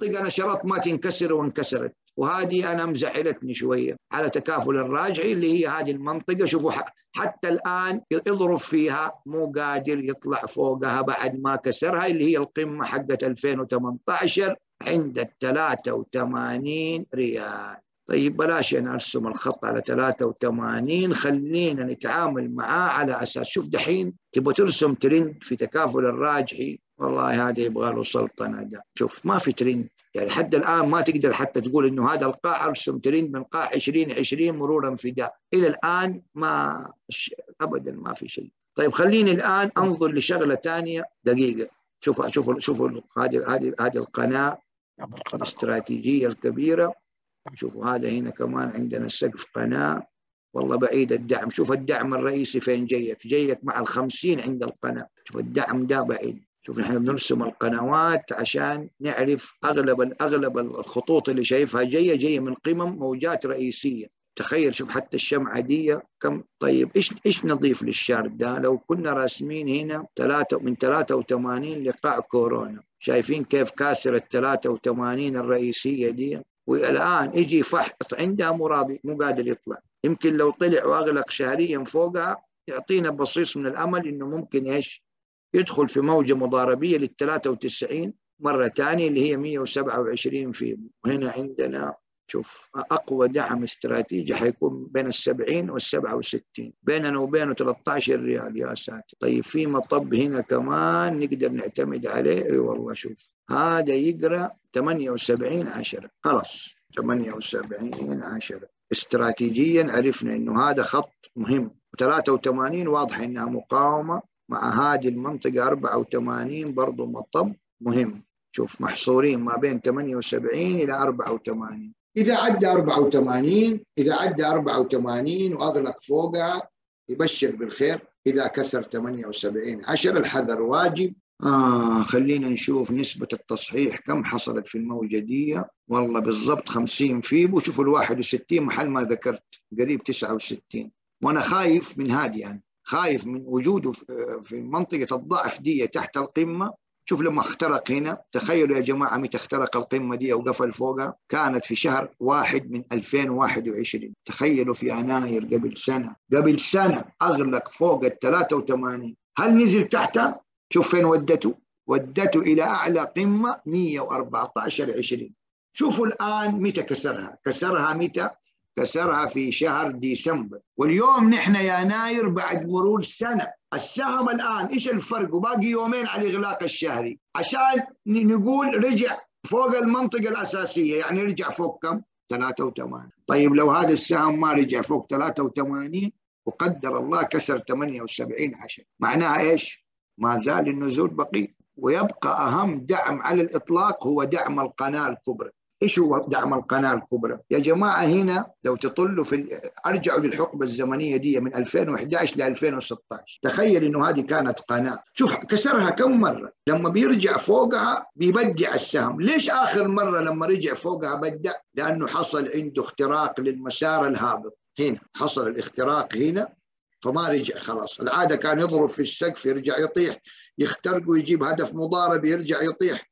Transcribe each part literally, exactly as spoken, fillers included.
منطقة أنا شرط ما تنكسر وانكسرت، وهذه أنا مزعلتني شوية على تكافل الراجعي اللي هي هذه المنطقة. شوفوا حتى الآن يضرب فيها مو قادر يطلع فوقها بعد ما كسرها، اللي هي القمة حقت ألفين وثمانية عشر عند الثلاثة وثمانين ريال. طيب بلاش أنا أرسم الخط على ثلاثة وثمانين، خلينا نتعامل معاه على أساس. شوف دحين تبغى ترسم ترند في تكافل الراجحي، والله هذا يبغى له سلطنة ده. شوف ما في ترند يعني حتى الآن، ما تقدر حتى تقول إنه هذا القاع أرسم ترند من قاع عشرين عشرين مرورا في ده، إلى الآن ما أبدا ما في شيء. طيب خليني الآن أنظر لشغلة ثانية دقيقة. شوفوا شوفوا شوفوا هذه هذه هذه القناة الاستراتيجية الكبيرة. شوفوا هذا هنا كمان عندنا سقف قناة، والله بعيد الدعم. شوف الدعم الرئيسي فين جايك، جايك مع الخمسين عند القناة. شوف الدعم ده بعيد. شوف نحن بنرسم القنوات عشان نعرف أغلب أغلب الخطوط اللي شايفها جاية جاية من قمم موجات رئيسية. تخيل شوف حتى الشمعة دي كم. طيب إيش إيش نضيف للشارت ده؟ لو كنا راسمين هنا ثلاثة من ثلاثة وثمانين لقاع كورونا، شايفين كيف كاسر ال ثلاثة وثمانين الرئيسية دي، والآن يجي فحط عندها مراضي مو قادر يطلع. يمكن لو طلع وأغلق شهريا فوقها يعطينا بصيص من الأمل إنه ممكن إيش يدخل في موجة مضاربية لل ثلاثة وتسعين مرة ثانية اللي هي مئة وسبعة وعشرين في. وهنا عندنا شوف أقوى دعم استراتيجي حيكون بين السبعين والسبعة وستين، بيننا وبينه ثلاثة عشر ريال يا ساتر. طيب في مطب هنا كمان نقدر نعتمد عليه. اي والله شوف هذا يقرأ ثمانية وسبعين عشرة، خلاص ثمانية وسبعين عشرة استراتيجيا عرفنا انه هذا خط مهم. ثلاثة وثمانين واضح انها مقاومة، مع هذه المنطقة أربعة وثمانين برضو مطب مهم. شوف محصورين ما بين ثمانية وسبعين إلى أربعة وثمانين. إذا عدى أربعة وثمانين إذا عدى أربعة وثمانين وأغلق فوقها يبشر بالخير. إذا كسر ثمانية وسبعين عشر الحذر واجب. آه خلينا نشوف نسبة التصحيح كم حصلت في الموجة دي. والله بالضبط خمسين فيبو. شوفوا الواحد وستين محل ما ذكرت قريب تسعة وستين. وأنا خايف من هذه يعني، خايف من وجوده في منطقة الضعف دي تحت القمة. شوف لما اخترق هنا، تخيلوا يا جماعة متى اخترق القمة دي وقفل فوقها؟ كانت في شهر واحد من ألفين وواحد وعشرين. تخيلوا في يناير قبل سنة قبل سنة أغلق فوق ال ثلاثة وثمانين. هل نزل تحتها؟ شوف فين ودته ودته إلى أعلى قمة مئة وأربعة عشر عشرين. شوفوا الآن متى كسرها كسرها متى كسرها في شهر ديسمبر، واليوم نحن يناير بعد مرور سنة. السهم الآن إيش الفرق؟ وباقي يومين على الإغلاق الشهري عشان نقول رجع فوق المنطقة الأساسية، يعني رجع فوق كم؟ ثلاثة وثمانين. طيب لو هذا السهم ما رجع فوق ثلاثة وثمانين وقدر الله كسر ثمانية وسبعين عشر، معناها إيش؟ ما زال النزول بقي. ويبقى أهم دعم على الإطلاق هو دعم القناة الكبرى. ايش هو دعم القناه الكبرى؟ يا جماعه هنا لو تطلوا في ارجعوا للحقبه الزمنيه دي من ألفين وإحدى عشر ل ألفين وستة عشر، تخيل انه هذه كانت قناه. شوف كسرها كم مره. لما بيرجع فوقها بيبدع السهم. ليش اخر مره لما رجع فوقها بدع؟ لانه حصل عنده اختراق للمسار الهابط. هنا حصل الاختراق هنا فما رجع خلاص. العاده كان يضرب في السقف يرجع يطيح، يخترق ويجيب هدف مضارب يرجع يطيح.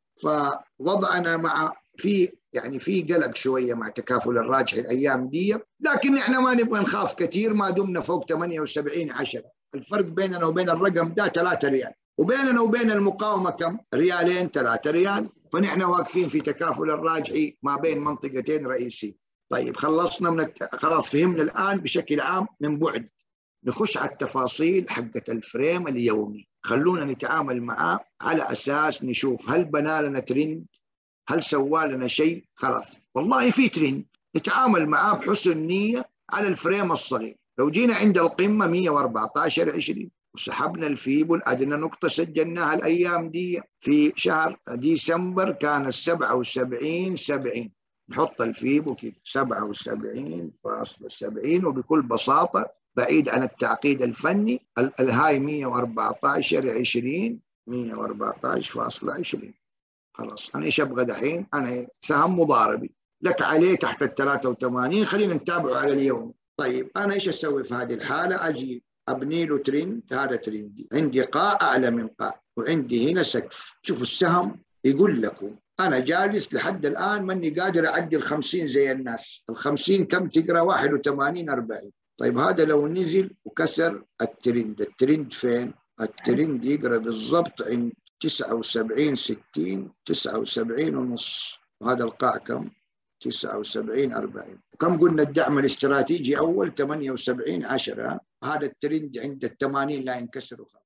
فوضعنا مع في يعني في قلق شويه مع تكافل الراجح الايام دي، لكن احنا ما نبغى نخاف كثير ما دمنا فوق ثمانية وسبعين عشرة. الفرق بيننا وبين الرقم ده ثلاثة ريال، وبيننا وبين المقاومه كم؟ ريالين ثلاثة ريال. فنحن واقفين في تكافل الراجحي ما بين منطقتين رئيسيه. طيب خلصنا من الت... خلاص فهمنا الان بشكل عام من بعد. نخش على التفاصيل حقة الفريم اليومي. خلونا نتعامل معاه على اساس نشوف هل بنى لنا ترند، هل سوى لنا شيء. خلاص والله في ترند نتعامل معاه بحسن نية على الفريم الصغير. لو جينا عند القمة مئة وأربعة عشر عشرين وسحبنا الفيبو، أدنى نقطة سجلناها الأيام دي في شهر ديسمبر كان سبعة وسبعين سبعين. نحط الفيبو كده سبعة وسبعين فاصلة سبعين، وبكل بساطة بعيد عن التعقيد الفني الهاي مئة وأربعة عشر عشرين مئة وأربعة عشر فاصلة عشرين. خلاص أنا إيش أبغى دحين؟ أنا سهم مضاربي لك عليه تحت ال ثلاثة وثمانين. خلينا نتابعه على اليوم. طيب أنا إيش أسوي في هذه الحالة؟ أجي أبني له ترند. هذا ترندي، عندي قاع أعلى من قاع وعندي هنا سقف. شوفوا السهم يقول لكم أنا جالس لحد الآن ماني قادر أعدي الخمسين زي الناس. الخمسين كم تقرأ؟ واحد وثمانين أربعين. طيب هذا لو نزل وكسر الترند، الترند فين؟ الترند يقرأ بالضبط عند تسعة وسبعين ستين، تسعة وسبعين ونص، وهذا القاع كم؟ تسعة وسبعين أربعين. وكم قلنا الدعم الاستراتيجي أول؟ ثمانية وسبعين عشرة. هذا الترند عند الثمانين لا ينكسر.